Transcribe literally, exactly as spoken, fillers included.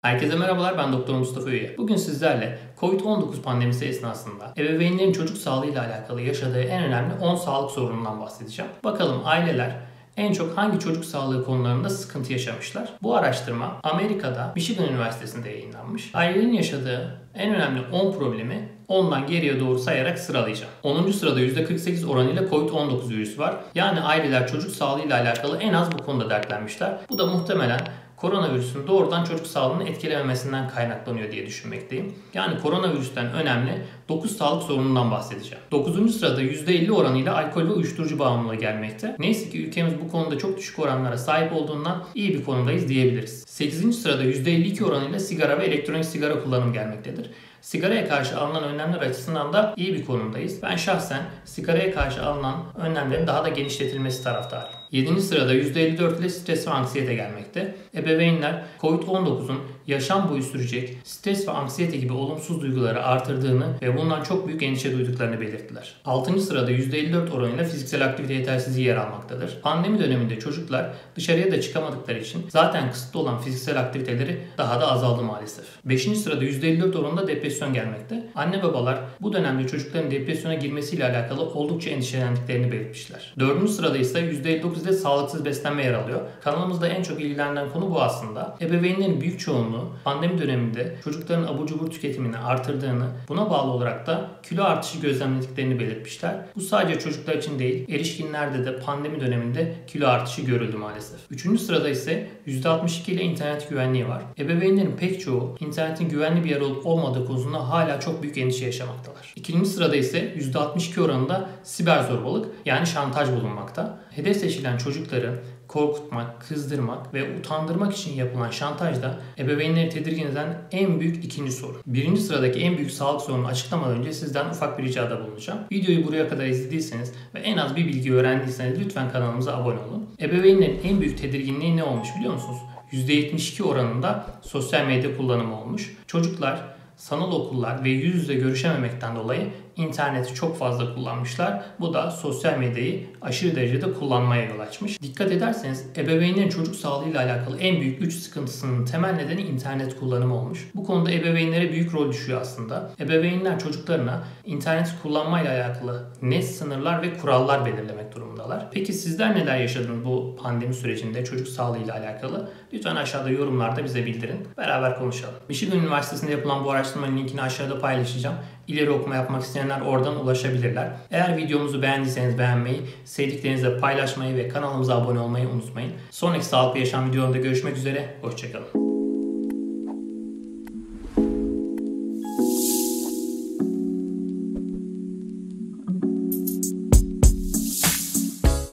Herkese merhabalar, ben Doktor Mustafa Üye. Bugün sizlerle Covid on dokuz pandemisi esnasında ebeveynlerin çocuk sağlığıyla alakalı yaşadığı en önemli on sağlık sorunundan bahsedeceğim. Bakalım aileler en çok hangi çocuk sağlığı konularında sıkıntı yaşamışlar? Bu araştırma Amerika'da Michigan Üniversitesi'nde yayınlanmış. Ailelerin yaşadığı en önemli on problemi ondan geriye doğru sayarak sıralayacağım. onuncu sırada yüzde kırk sekiz oranıyla Covid on dokuz virüsü var. Yani aileler çocuk sağlığıyla alakalı en az bu konuda dertlenmişler. Bu da muhtemelen koronavirüsün doğrudan çocuk sağlığını etkilememesinden kaynaklanıyor diye düşünmekteyim. Yani koronavirüsten önemli dokuz sağlık sorunundan bahsedeceğim. dokuzuncu sırada yüzde elli oranıyla alkol ve uyuşturucu bağımlılığı gelmekte. Neyse ki ülkemiz bu konuda çok düşük oranlara sahip olduğundan iyi bir konumdayız diyebiliriz. sekizinci sırada yüzde elli iki oranıyla sigara ve elektronik sigara kullanımı gelmektedir. Sigaraya karşı alınan önlemler açısından da iyi bir konumdayız. Ben şahsen sigaraya karşı alınan önlemlerin daha da genişletilmesi taraftarıyım. yedinci sırada yüzde elli dört ile stres ve anksiyete gelmekte. Ebeveynler Covid on dokuzun yaşam boyu sürecek stres ve anksiyete gibi olumsuz duyguları artırdığını ve bundan çok büyük endişe duyduklarını belirttiler. altıncı sırada yüzde elli dört oranıyla fiziksel aktivite yetersizliği yer almaktadır. Pandemi döneminde çocuklar dışarıya da çıkamadıkları için zaten kısıtlı olan fiziksel aktiviteleri daha da azaldı maalesef. beşinci sırada yüzde elli dört oranında depresyon gelmekte. Anne babalar bu dönemde çocukların depresyona girmesiyle alakalı oldukça endişelendiklerini belirtmişler. dördüncü sırada ise yüzde elli dokuz ile sağlıksız beslenme yer alıyor. Kanalımızda en çok ilgilenen konu bu aslında. Ebeveynlerin büyük çoğunluğu pandemi döneminde çocukların abur cubur tüketimini artırdığını, buna bağlı olarak da kilo artışı gözlemlediklerini belirtmişler. Bu sadece çocuklar için değil, erişkinlerde de pandemi döneminde kilo artışı görüldü maalesef. üçüncü sırada ise yüzde altmış iki ile internet güvenliği var. Ebeveynlerin pek çoğu internetin güvenli bir yer olup olmadığı konusunda hala çok büyük endişe yaşamaktalar. İkinci sırada ise yüzde altmış iki oranında siber zorbalık yani şantaj bulunmakta. Hedef seçilen çocukları korkutmak, kızdırmak ve utandırmak için yapılan şantaj da ebeveynleri tedirgin eden en büyük ikinci sorun. Birinci sıradaki en büyük sağlık sorununu açıklamadan önce sizden ufak bir ricada bulunacağım. Videoyu buraya kadar izlediyseniz ve en az bir bilgi öğrendiyseniz lütfen kanalımıza abone olun. Ebeveynlerin en büyük tedirginliği ne olmuş biliyor musunuz? yüzde yetmiş iki oranında sosyal medya kullanımı olmuş. Çocuklar sanal okullar ve yüz yüze görüşememekten dolayı interneti çok fazla kullanmışlar. Bu da sosyal medyayı aşırı derecede kullanmaya yol açmış. Dikkat ederseniz ebeveynlerin çocuk sağlığıyla alakalı en büyük üç sıkıntısının temel nedeni internet kullanımı olmuş. Bu konuda ebeveynlere büyük rol düşüyor aslında. Ebeveynler çocuklarına internet kullanmayla alakalı net sınırlar ve kurallar belirlemek durumundalar. Peki sizler neler yaşadınız bu pandemi sürecinde çocuk sağlığıyla alakalı? Lütfen aşağıda yorumlarda bize bildirin. Beraber konuşalım. Michigan Üniversitesi'nde yapılan bu araştırmanın linkini aşağıda paylaşacağım. İleri okuma yapmak isteyenler oradan ulaşabilirler. Eğer videomuzu beğendiyseniz beğenmeyi, sevdiklerinizle paylaşmayı ve kanalımıza abone olmayı unutmayın. Sonraki sağlıklı yaşam videolarında görüşmek üzere. Hoşçakalın.